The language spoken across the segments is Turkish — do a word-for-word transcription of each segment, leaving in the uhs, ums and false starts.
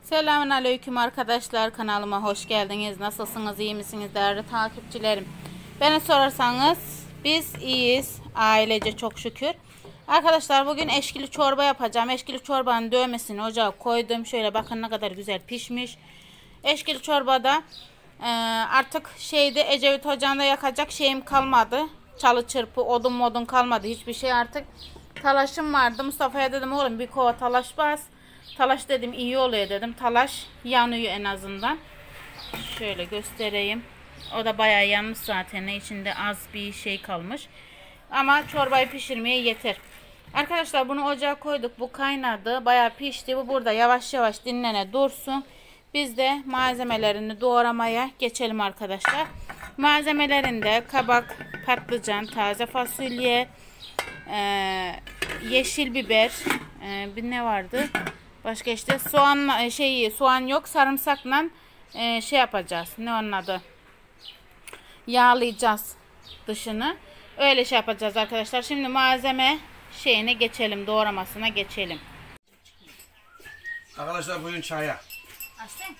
Selamünaleyküm arkadaşlar, kanalıma hoş geldiniz. Nasılsınız, iyi misiniz değerli takipçilerim? Beni sorarsanız biz iyiyiz ailece, çok şükür. Arkadaşlar bugün eşkili çorba yapacağım. Eşkili çorbanın dövmesini ocağa koydum. Şöyle bakın ne kadar güzel pişmiş. Eşkili çorbada e, artık şeyde Ecevit Hoca'nda yakacak şeyim kalmadı. Çalı çırpı, odun modun kalmadı, hiçbir şey artık. Talaşım vardı. Mustafa'ya dedim oğlum bir kova talaş bas. Talaş dedim iyi oluyor dedim. Talaş yanıyor en azından. Şöyle göstereyim. O da bayağı yanmış zaten. İçinde az bir şey kalmış. Ama çorbayı pişirmeye yeter. Arkadaşlar bunu ocağa koyduk. Bu kaynadı. Bayağı pişti. Bu burada yavaş yavaş dinlene dursun. Biz de malzemelerini doğramaya geçelim arkadaşlar. Malzemelerinde kabak, patlıcan, taze fasulye, e, yeşil biber, e, bir ne vardı? Başka işte soğan şey soğan yok, sarımsakla e, şey yapacağız. Ne onun adı? Yağlayacağız dışını. Öyle şey yapacağız arkadaşlar. Şimdi malzeme şeyine geçelim, doğramasına geçelim. Arkadaşlar bugün çaya. Açsın.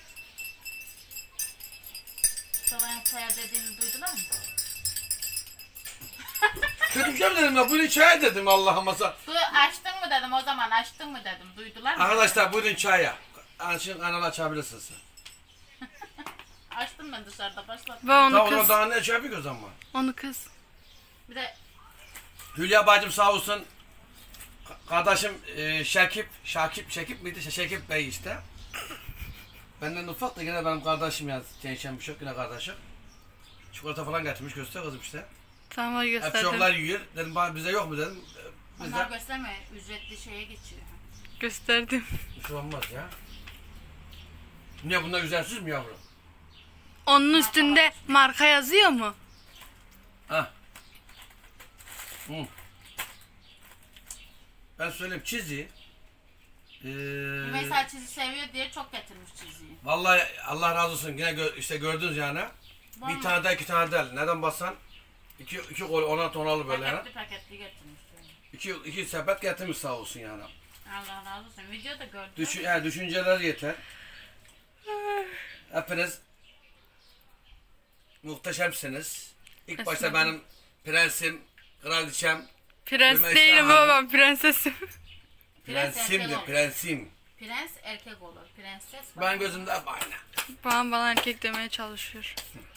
Sabahın çaya dediğini duydular mı? Kötü bir şey mi dedim ya? Bugün çaya dedim Allah'ıma. Du açtın mı dedim o zaman, açtın mı dedim. Duydular mı? Arkadaşlar bugün çaya. Şimdi kanalı açabilirsin sen. Açtım ben dışarıda, başladım. Ve onu Tamam, kız. onu daha ne şey yapıyor o zaman? Onu kız. Bir de Hülya bacım sağ olsun. Kardeşim e, Şakip, Şakip, Şakip miydi? Şakip Bey işte. Benden ufak da yine benim kardeşim ya. Gençken bir şey yok, yine kardeşim. Çikolata falan getirmiş, göster kızım işte. Tamam Hep gösterdim. çocuklar yiyor. Dedim bana bize yok mu dedim. Biz onlar de gösterme, ücretli şeye geçiyor. Gösterdim. bir şey olmaz ya. Niye bunlar güzelsiz mi yavrum? Onun üstünde marka yazıyor mu? Ha. Hı. Ben söyleyeyim çizi. Ee, Mesela çizi seviyor diye çok getirmiş çiziyi. vallahi Allah razı olsun yine gö işte gördünüz yani. Var bir mı? tane de iki tane değil. Neden bassan? İki, iki kol ona tonalı böyle yani. Paketli paketli getirmiş. Böyle. İki, iki sepet getirmiş sağ olsun yani. Allah razı olsun. Videoda gördüm. Düşün, yani düşünceler yeter. Hepiniz muhteşemsiniz. İlk başta Estağfurullah. benim prensim, kraliçem, Prens Rümeysa değilim Hanım. babam, prensesim. Prens erkek prensimdir, olur. prensim. Prens erkek olur. Prenses var. Ben gözümde hep aynı. Babam bana erkek demeye çalışıyor.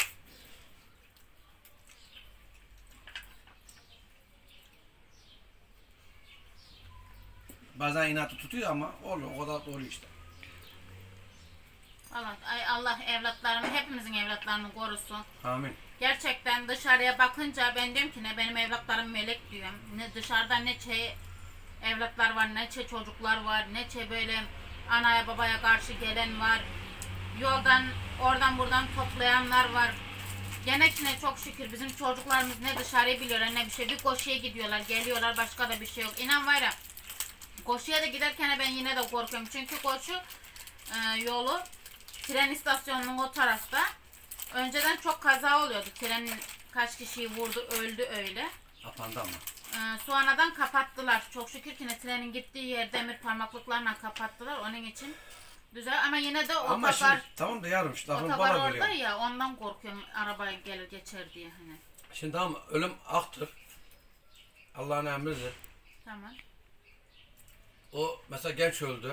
Bazen inatı tutuyor ama oluyor, o kadar doğru işte. Allah, ay Allah evlatlarımı, hepimizin evlatlarını korusun. Amin. Gerçekten dışarıya bakınca ben diyorum ki ne benim evlatlarım melek diyorum. Ne dışarıda ne şey evlatlar var, ne şey çocuklar var, ne şey böyle anaya babaya karşı gelen var. Yoldan oradan buradan toplayanlar var. Gene ki ne çok şükür bizim çocuklarımız ne dışarıyı biliyorlar ne bir şey. Bir koşuya gidiyorlar, geliyorlar, başka da bir şey yok. İnan var ya, koşuya da giderken ben yine de korkuyorum. Çünkü koşu e, yolu tren istasyonunun o tarafta. Önceden çok kaza oluyordu. Trenin kaç kişiyi vurdu, öldü öyle. Kapandı ama. Ee, sonradan kapattılar. Çok şükür ki ne trenin gittiği yer demir parmaklıklarla kapattılar. Onun için güzel ama yine de Ama otogar, şimdi tamam da yarım işte lafını otogar bana orada veriyor. ya, ondan korkuyorum araba gelir geçer diye hani. Şimdi tamam ölüm aktır. Allah'ın emridir. Tamam. O mesela genç öldü.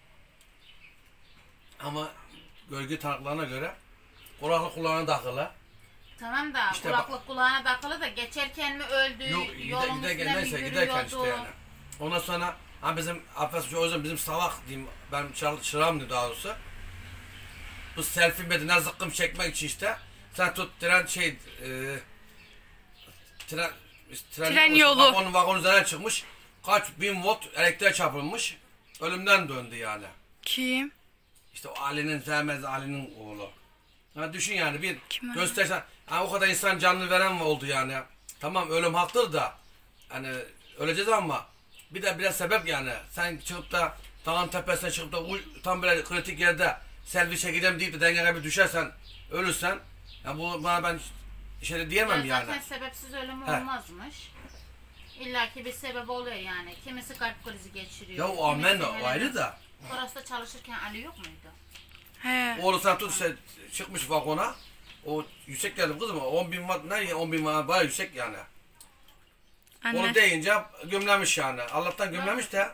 Ama gölge tanıklarına göre kulaklık kulağına takılı. Tamam da İşte kulaklık kulağına takılı da geçerken mi öldü, Yok yolun gider, üstüne gider, mi neyse yürüyordu? giderken işte yani. Ondan sonra ha bizim affedersin o yüzden bizim salak diyeyim ben çır, çırağım diye daha doğrusu. Bu selfie medine zıkkım çekmek için işte sen tut tren şey e, tren tren, Tren yolu. Vagonun vagon üzerine çıkmış. Kaç bin volt elektriğe çarpılmış. Ölümden döndü yani. Kim? İşte o Ali'nin Zehmez Ali'nin oğlu. Ha düşün yani bir Kim göstersen ha, o kadar insan canını veren mi oldu yani? Tamam ölüm haktır da hani öleceğiz ama bir de biraz sebep yani. Sen çıkıp da dağın tepesine çıkıp da tam böyle kritik yerde selfie çekeceğim deyip de dengene bir düşersen ölürsen ya bu bana ben şey diyemem Ya yani. zaten sebepsiz ölüm He. olmazmış. İlla ki bir sebep oluyor yani. Kimisi kalp krizi geçiriyor. Ya o amen kimisi o ayrı da Orası çalışırken Ali yok muydu? He. Oğlu sen tut işte, çıkmış vagona. O yüksek geldi kızım. on bin watt ne? on bin watt bayağı yüksek yani. Anne. Onu deyince gömlemiş yani. Allah'tan gömlemiş de.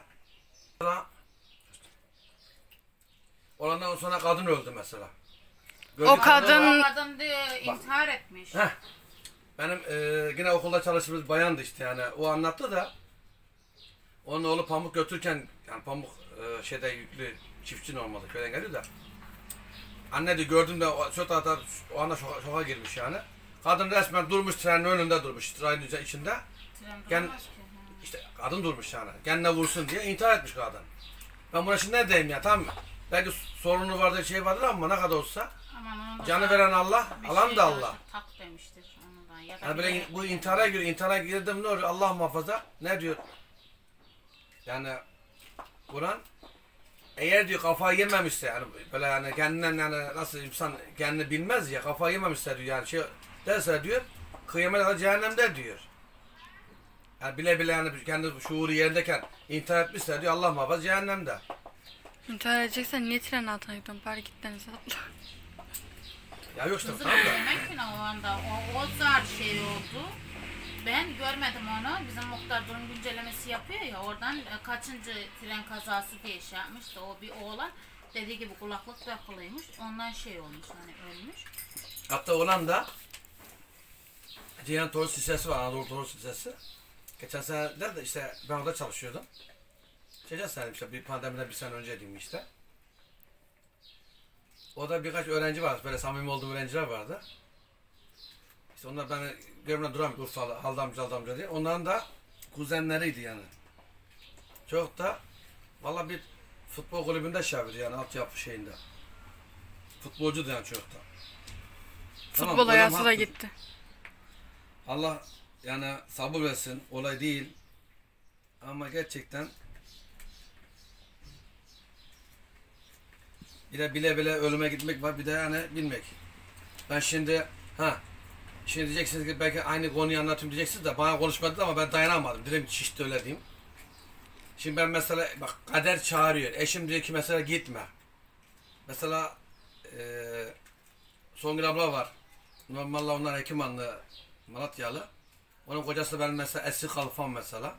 Olandan sonra kadın öldü mesela. O kadın- O kadın de intihar etmiş. Heh. Benim e, yine okulda çalıştığımız bayandı işte yani. O anlattı da. Onun oğlu pamuk götürürken yani pamuk e, şeyde yüklü çiftçi normalde köyden geliyor da. Anne de gördüm de o, şu tarafta o anda şoka, şoka girmiş yani. Kadın resmen durmuş trenin önünde durmuş. Trenin içinde. Tren Gen, duramaz ki. Hı. işte kadın durmuş yani. Kendine vursun diye intihar etmiş kadın. Ben buna şimdi ne diyeyim ya tamam mı? Belki sorunu vardır şey vardır ama ne kadar olsa. Aman onun da Canı zaten veren Allah, bir alan şey da Allah. Tak demiştir onu da. Ya da Yani bir böyle de- bu intihara giriyor, intihara girdim ne oluyor? Allah muhafaza. Ne diyor? Yani Kur'an eğer diyor kafayı yememişse yani böyle yani kendinden yani nasıl insan kendini bilmez ya kafayı yememişse diyor yani şey derse diyor kıyamet kadar cehennemde diyor. Yani bile bile yani kendi şuuru yerindeyken intihar etmişse diyor Allah muhafaza cehennemde. İntihar edeceksen niye tren altına gidiyorsun? Bari git denize atla. Ya yok işte Kızım tamam da. demek ki ne o anda o, o zar şey oldu. Ben görmedim onu. Bizim muhtar durum güncellemesi yapıyor ya oradan e, kaçıncı tren kazası diye şey yapmıştı. O bir oğlan dediği gibi kulaklık takılıymış. Ondan şey olmuş hani ölmüş. Hatta olan da Ceyhan Torus Lisesi var, Anadolu Torus Lisesi. Geçen sene de işte ben orada çalışıyordum. Geçen sene işte bir pandemiden bir sene önce diyeyim işte. Orada birkaç öğrenci vardı, böyle samimi olduğum öğrenciler vardı. İşte onlar beni görmeden duramıyor Urfalı, haldamcı haldamcı diye. Onların da kuzenleriydi yani. Çok da valla bir futbol kulübünde şavirdi yani altyapı şeyinde. Futbolcu da yani çok da. Tamam, Futbol ölüm hayatı da haktır. gitti. Allah yani sabır versin, olay değil. Ama gerçekten bir de bile bile ölüme gitmek var, bir de yani bilmek. Ben şimdi ha şimdi diyeceksiniz ki belki aynı konuyu anlatayım diyeceksiniz de bana konuşmadı ama ben dayanamadım. Dilim şişti öyle diyeyim. Şimdi ben mesela bak kader çağırıyor. Eşim diyor ki mesela gitme. Mesela eee Songül abla var. Normalde onlar hekim anlı Malatyalı. Onun kocası benim mesela Esri Kalfan mesela.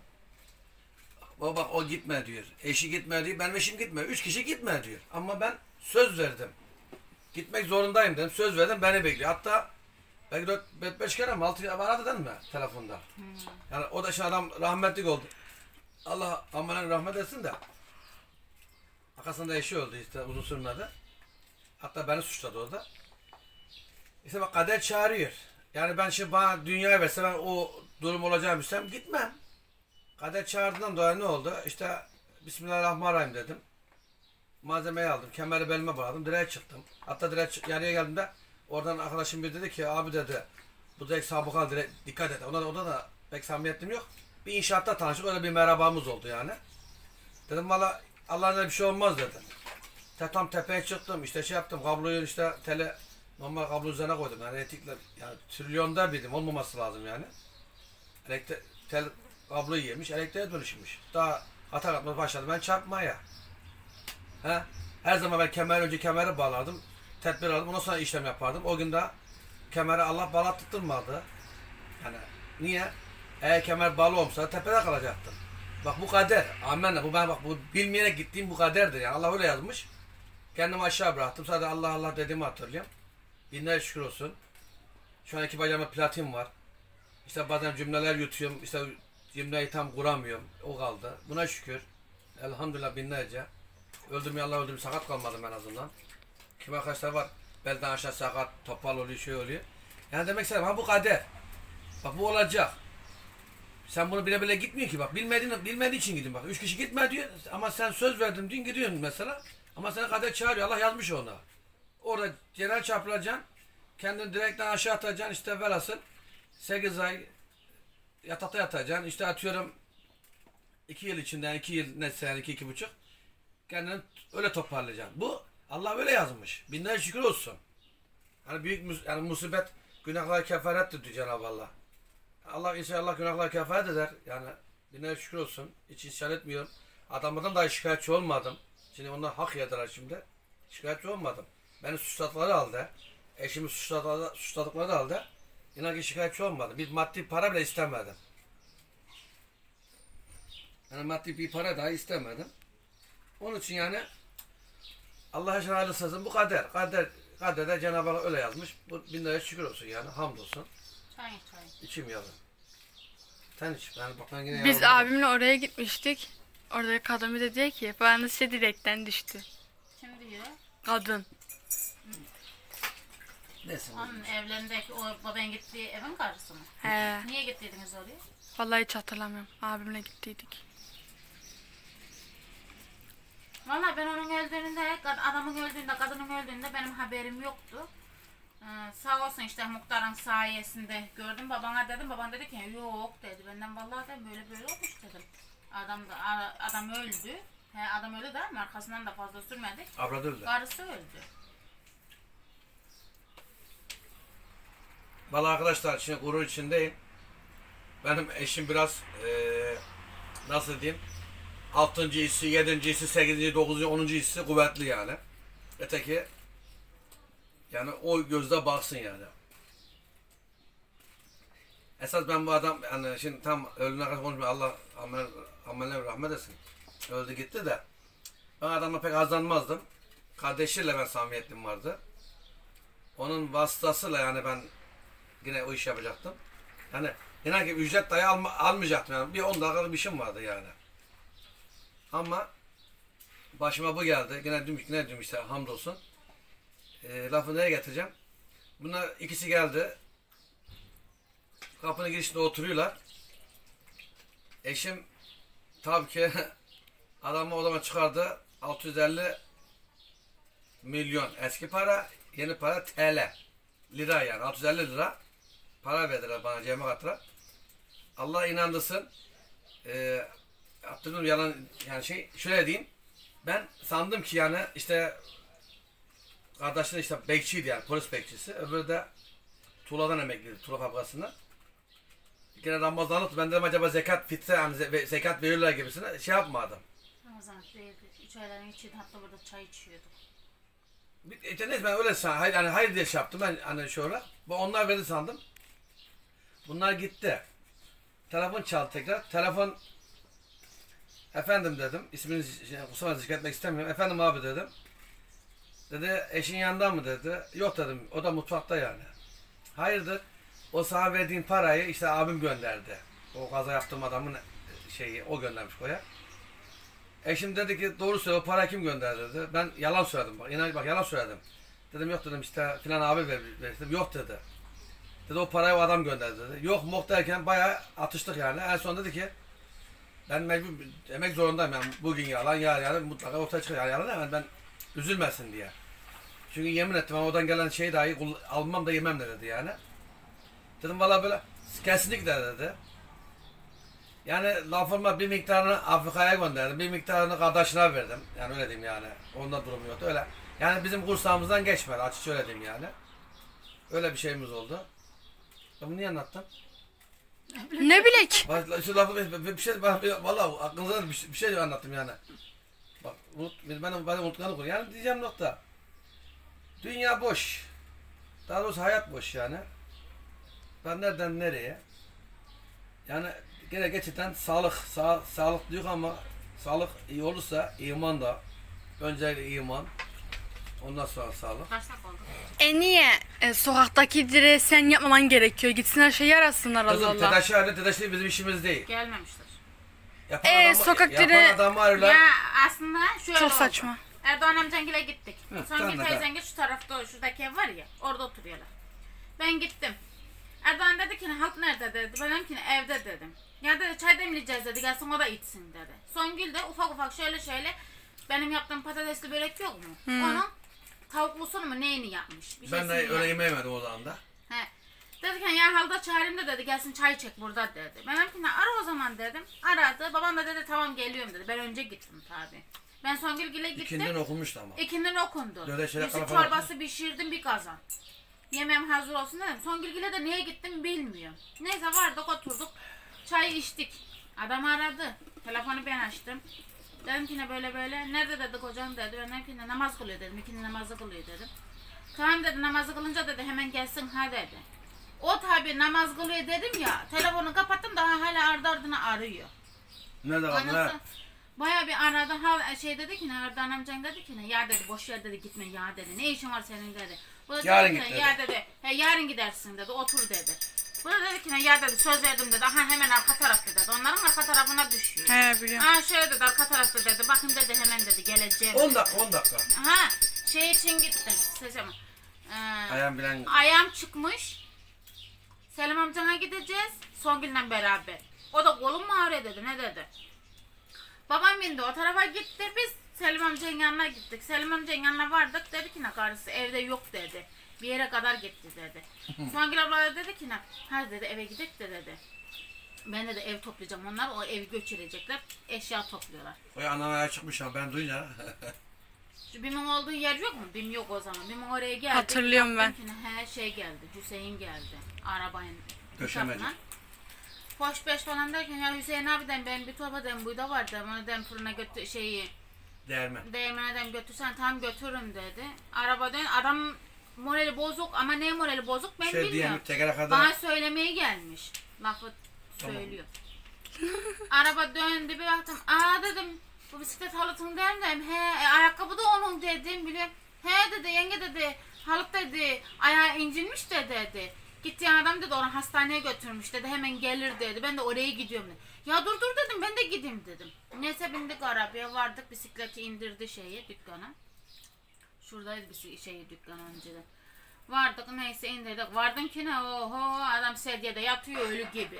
Baba bak o gitme diyor. Eşi gitme diyor. Benim eşim gitme. Üç kişi gitme diyor. Ama ben söz verdim. Gitmek zorundayım dedim. Söz verdim beni bekliyor. Hatta belki dört beş kere mi altı kere aradı değil mi telefonda. Hmm. Yani o da şimdi adam rahmetlik oldu. Allah amanın rahmet etsin de. Arkasında eşi öldü işte uzun sürmedi. Hatta beni suçladı orada. İşte bak kader çağırıyor. Yani ben şimdi bana dünyayı verse ben o durum olacağını bilsem gitmem. Kader çağırdığından dolayı ne oldu? İşte Bismillahirrahmanirrahim dedim. Malzemeyi aldım. Kemeri belime bağladım. Direğe çıktım. Hatta direğe yarıya geldiğimde oradan arkadaşım bir dedi ki abi dedi bu direk sabıkalı direk dikkat et. Ona da, ona da pek samimiyetim yok. Bir inşaatta tanıştık. Öyle bir merhabamız oldu yani. Dedim valla Allah'ın bir şey olmaz dedim. İşte tam tepeye çıktım. İşte şey yaptım. Kabloyu işte tele normal kablo üzerine koydum. Yani etikler yani trilyonda bildim. Olmaması lazım yani. Elektrik tel kabloyu yemiş. Elektriğe dönüşmüş. Daha hata atmaya başladım. Ben çarpmaya. He? Her zaman ben kemer önce kemeri bağlardım. Tedbir aldım. Ondan sonra işlem yapardım. O gün de kemeri Allah bağlattırmadı. Yani niye? Eğer kemer bağlı olmasa tepede kalacaktım. Bak bu kader. Amenna. Bu ben bak bu bilmeyerek gittiğim bu kaderdir yani. Allah öyle yazmış. Kendimi aşağı bıraktım. Sadece Allah Allah dediğimi hatırlıyorum. Binler şükür olsun. Şu an iki bacağımda platin var. İşte bazen cümleler yutuyorum. İşte cümleyi tam kuramıyorum. O kaldı. Buna şükür. Elhamdülillah binlerce. Öldüm ya Allah öldüm. Sakat kalmadım en azından. Kim arkadaşlar var. Belden aşağı sakat. Topal oluyor. Şey oluyor. Yani demek istedim. Ha bu kader. Bak bu olacak. Sen bunu bile bile gitmiyor ki bak. Bilmediğin, bilmediği için gidin bak. Üç kişi gitme diyor. Ama sen söz verdin diyorsun gidiyorsun mesela. Ama seni kader çağırıyor. Allah yazmış ona. Orada genel çarpılacaksın. Kendini direkten aşağı atacaksın. İşte velhasıl sekiz ay yatakta yatacaksın. İşte atıyorum iki yıl içinden iki yıl neyse yani iki iki buçuk. Kendini öyle toparlayacaksın. Bu Allah öyle yazmış. Binlerce şükür olsun. Hani büyük yani musibet günahlar kefarettir diyor Cenab-ı Allah. Allah inşallah günahlar kefaret eder. Yani binlerce şükür olsun. Hiç isyan etmiyorum. Adamlardan dahi şikayetçi olmadım. Şimdi onlar hak yediler şimdi. Şikayetçi olmadım. Beni suçladıkları halde, eşimi suçladıkları, suçladıkları halde inan ki şikayetçi olmadım. Bir maddi para bile istemedim. Yani maddi bir para daha istemedim. Onun için yani Allah aşkına hayırlısı bu kader. Kader kaderde Cenab-ı Allah öyle yazmış. Bu bin liraya şükür olsun yani. Hamdolsun. Çay çay. İçim yavrum. Sen iç. Yani bak ben yine Biz yavrum- abimle oraya gitmiştik. Orada kadın bir de diyor ki bana size direkten düştü. Kim diyor? Kadın. Neyse. Onun evlerindeki o baban gittiği evin karısı mı? He. Niye gittiydiniz oraya? Vallahi hiç hatırlamıyorum. Abimle gittiydik. Valla ben onun öldüğünde, kad- adamın öldüğünde, kadının öldüğünde benim haberim yoktu. Ee, sağ olsun işte muhtarın sayesinde gördüm. Babana dedim, baban dedi ki yok dedi. Benden vallahi dedim böyle böyle olmuş dedim. Adam da a- adam öldü. He, adam öldü de ama arkasından da fazla sürmedi. Avradı öldü. Karısı öldü. Vallahi arkadaşlar şimdi gurur içindeyim. Benim eşim biraz eee nasıl diyeyim? Altıncı hissi, yedinci hissi, sekizinci, dokuzuncu, onuncu hissi kuvvetli yani. Öteki yani o gözle baksın yani. Esas ben bu adam yani şimdi tam ölümüne kadar konuşmuyor. Allah amel, ameline rahmet etsin. Öldü gitti de. Ben adamla pek hazlanmazdım. Kardeşiyle ben samimiyetim vardı. Onun vasıtasıyla yani ben yine o iş yapacaktım. Yani inan ki ücret dahi alma, almayacaktım yani. Bir on dakikalık bir işim vardı yani. Ama başıma bu geldi. Yine dümüş, yine dümüş işte hamdolsun. E, lafı neye getireceğim? Bunlar ikisi geldi. Kapının girişinde oturuyorlar. Eşim tabii ki adamı odama çıkardı. altı yüz elli milyon eski para, yeni para T L. Lira yani altı yüz elli lira para verdiler bana, cebime kattılar. Allah inandırsın. Eee Yaptığım yalan yani şey şöyle diyeyim. Ben sandım ki yani işte kardeşler işte bekçiydi yani polis bekçisi. Öbürü de tuğladan emekliydi, tuğla fabrikasında. Yine Ramazanlık ben dedim acaba zekat fitre yani ze- zekat verirler gibisine şey yapmadım. Ramazan değildi. Üç ayların içiydi, hatta burada çay içiyorduk. Bir- İşte neyse ben öyle san, hayır, hani hayır diye şey yaptım ben hani şöyle. Bu onlar verdi sandım. Bunlar gitti. Telefon çaldı tekrar. Telefon efendim dedim. İsmini şey, kusura zikretmek istemiyorum. Efendim abi dedim. Dedi eşin yanında mı dedi. Yok dedim. O da mutfakta yani. Hayırdır? O sana verdiğin parayı işte abim gönderdi. O kaza yaptığım adamın şeyi o göndermiş koya. Eşim dedi ki doğru söyle o parayı kim gönderdi dedi. Ben yalan söyledim bak. İnan bak yalan söyledim. Dedim yok dedim işte filan abi ver, ver dedim. Yok dedi. Dedi o parayı o adam gönderdi dedi. Yok mok derken bayağı atıştık yani. En son dedi ki ben mecbur demek zorundayım yani bugün yalan yarın yalan mutlaka ortaya çıkıyor yalan hemen ben üzülmesin diye. Çünkü yemin ettim ama oradan gelen şeyi dahi kul- almam da yemem de dedi yani. Dedim valla böyle kesinlikle dedi. Yani lafıma bir miktarını Afrika'ya gönderdim, bir miktarını kardeşine verdim. Yani öyle diyeyim yani. Onda durum yoktu öyle. Yani bizim kursağımızdan geçmedi açıkça öyle diyeyim yani. Öyle bir şeyimiz oldu. Ben bunu niye anlattım? Ne bilek? Bak şu lafı bir, bir şey bak vallahi aklınıza bir, şey- bir şey anlattım yani. Bak unut benim benim unutkanlık olur. Yani diyeceğim nokta. Dünya boş. Daha doğrusu hayat boş yani. Ben nereden nereye? Yani gene gerçekten sağlık sağ, sağlık diyor ama sağlık iyi olursa iman da önce iman ondan sonra sağlık. Kaç dakika oldu? E niye e, sokaktaki direği sen yapmaman gerekiyor? Gitsinler şey yarasınlar Allah Kızım Allah. tedaşi halinde tedaşi bizim işimiz değil. Gelmemiştir. Yapan Ee, adamı, sokak yapan direği- adamı arıyorlar. Ya aslında şöyle Çok oldu. saçma. Erdoğan amcangile gittik. Hı, Songül tamam, teyzengil şu tarafta, şuradaki ev var ya, orada oturuyorlar. Ben gittim. Erdoğan dedi ki halk nerede dedi. Ben dedim ki evde dedim. Ya dedi çay demleyeceğiz dedi, gelsin o da içsin dedi. Songül de ufak ufak şöyle şöyle benim yaptığım patatesli börek yok mu? Onun tavuklusunu mu neyini yapmış? Bir Ben de şeysini öyle yapmış. yemeyemedim o zaman da. He. Dedi ki ya halda çağırayım da dedi gelsin çay çek burada dedi. Ben dedim ki ara o zaman dedim. Aradı. Babam da dedi tamam geliyorum dedi. Ben önce gittim tabi. Ben Songülgil'e gittim. İkinden okunmuştu ama. İkinden okundu. Döde şöyle Yusuf kalabalık. çorbası pişirdim bir kazan. Yemeğim hazır olsun dedim. Songülgil'e de niye gittim bilmiyorum. Neyse vardık oturduk. Çay içtik. Adam aradı. Telefonu ben açtım. Dedim ki ne böyle böyle. Nerede dedi kocam dedi. Ben dedim ki ne namaz kılıyor dedim. İkindi namazı kılıyor dedim. Tamam dedi, namazı kılınca dedi hemen gelsin ha dedi. O tabi namaz kılıyor dedim ya. Telefonu kapattım daha hala ardı ardına arıyor. Nerede kaldı ne? Baya bir aradı, ha şey dedi ki ne, Ardahan amcan dedi ki ne, ya dedi boş yer dedi, gitme ya dedi, ne işin var senin dedi. Bu da Yarın dedi, git ki, dedi. ya dedi, he, yarın gidersin dedi, otur dedi. Bu da dedi ki ne, ya dedi söz verdim dedi, aha hemen arka tarafta dedi, onların arka tarafına düşüyor. He biliyorum. Ha şöyle dedi, arka tarafta dedi, bakın dedi hemen dedi geleceğim. on dakika on dakika. Ha şey için gittim, seçeme. Ee, Ayağım bilen. Ayağım çıkmış. Selim amcana gideceğiz, Songül'le beraber. O da kolum mu ağrıyor dedi, ne dedi. Babam bindi o tarafa gitti, biz Selim amcanın yanına gittik. Selim amcanın yanına vardık, dedi ki ne karısı evde yok dedi. Bir yere kadar gitti dedi. Songül abla dedi ki ne, ha dedi eve gidelim de dedi. Ben de ev toplayacağım, onlar o evi götürecekler, eşya topluyorlar. O anam ayağa çıkmış ya, ben duyunca. Şu Bim'in olduğu yer yok mu? Bim yok o zaman. Bim'in oraya geldi. Hatırlıyorum ben. Her şey geldi. Hüseyin geldi. Arabayın. Döşemeci. Hoş beş falan derken ya Hüseyin abiden ben bir torba dem buyda vardı. Onu dem fırına götür şeyi. Değermen. Değirmene dem götürsen tam götürürüm dedi. Arabadan adam morali bozuk ama ne morali bozuk ben Şey bilmiyorum. diyeyim, tekere kadar. Bana söylemeye gelmiş. Lafı Tamam. söylüyor. Araba döndü bir baktım. Aa dedim. Bu bisiklet halatın değil mi? He, e, ayakkabı da onun dedim biliyorum. He dedi, yenge dedi, halat dedi, ayağı incinmiş de dedi. Gittiği adam dedi, onu hastaneye götürmüş dedi, hemen gelir dedi. Ben de oraya gidiyorum dedi. Ya dur dur dedim, ben de gideyim dedim. Neyse bindik arabaya, vardık, bisikleti indirdi şeyi, dükkana. Şuradaydı bir şeyi dükkan önceden. Vardık neyse indirdik. Vardım ki ne, oho adam sedyede yatıyor ölü gibi.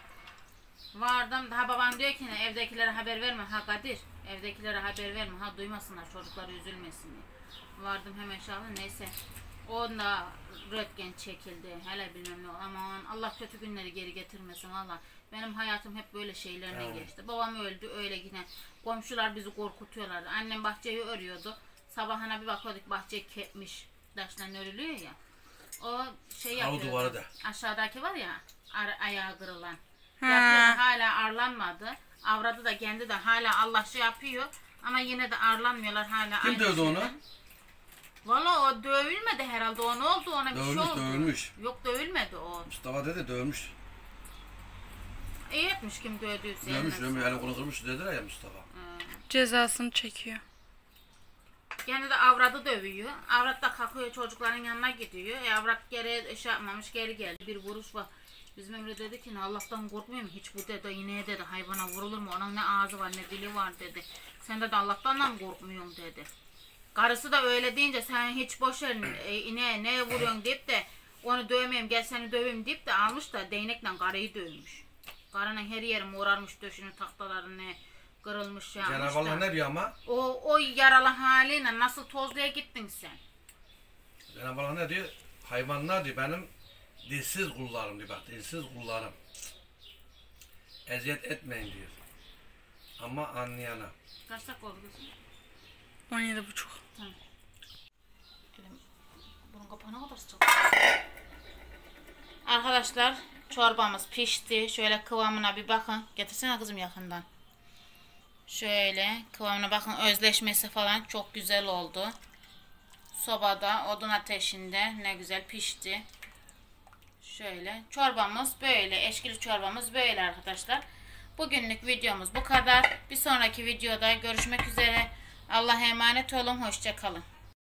Vardım daha babam diyor ki ne, evdekilere haber verme ha Kadir. Evdekilere haber verme ha, duymasınlar çocuklar üzülmesin diye. Vardım hemen şahlı neyse. Onda röntgen çekildi. Hele bilmem ne, aman Allah kötü günleri geri getirmesin valla. Benim hayatım hep böyle şeylerle Evet. geçti. Babam öldü öyle yine. Komşular bizi korkutuyorlardı. Annem bahçeyi örüyordu. Sabahına bir bakıyorduk bahçe kepmiş. Taşla örülüyor ya. O şey Ha, o yapıyordu. duvarı da. Aşağıdaki var ya ar- ayağı kırılan. Ha. Yapıyor, hala arlanmadı. Avradı da kendi de hala Allah şey yapıyor. Ama yine de arlanmıyorlar hala. Kim aynı dövdü onu? şeyden. Valla o dövülmedi herhalde, o ne oldu ona bir şey Dövülmüş, oldu. dövülmüş. Yok dövülmedi o. Mustafa dedi dövmüş. İyi etmiş kim dövdüyse. Dövmüş, elmez. dövmüş. Yani kolu kırmış dediler ya Mustafa. Cezasını çekiyor. Kendi de avradı dövüyor. Avrat da kalkıyor çocukların yanına gidiyor. E, avrat geri şey yapmamış, geri geldi. Bir vuruş var. Bizim Emre dedi ki ne Allah'tan korkmuyorum hiç, bu dedi ineğe dedi hayvana vurulur mu, onun ne ağzı var ne dili var dedi. Sen de Allah'tan da mı korkmuyorsun dedi. Karısı da öyle deyince sen hiç boş ver e, ineğe neye vuruyorsun deyip de onu dövmeyeyim gel seni döveyim deyip de almış da değnekle karıyı dövmüş. Karının her yeri morarmış, döşünü tahtalarını kırılmış şey yapmış Cenab-ı Allah da. ne diyor ama? O, o yaralı haline nasıl tozluya gittin sen? Cenab-ı Allah ne diyor? Hayvanlar diyor benim dilsiz kullarım diyor, bak dilsiz kullarım. Eziyet etmeyin diyor. Ama anlayana. Kaç dakika oldu kızım? on yedi buçuk. Elim, bunun kapağına kadar sıcak. Arkadaşlar çorbamız pişti. Şöyle kıvamına bir bakın. Getirsene kızım yakından. Şöyle kıvamına bakın, özleşmesi falan çok güzel oldu. Sobada odun ateşinde ne güzel pişti. Şöyle çorbamız böyle, eşkili çorbamız böyle arkadaşlar. Bugünlük videomuz bu kadar. Bir sonraki videoda görüşmek üzere. Allah'a emanet olun. Hoşça kalın.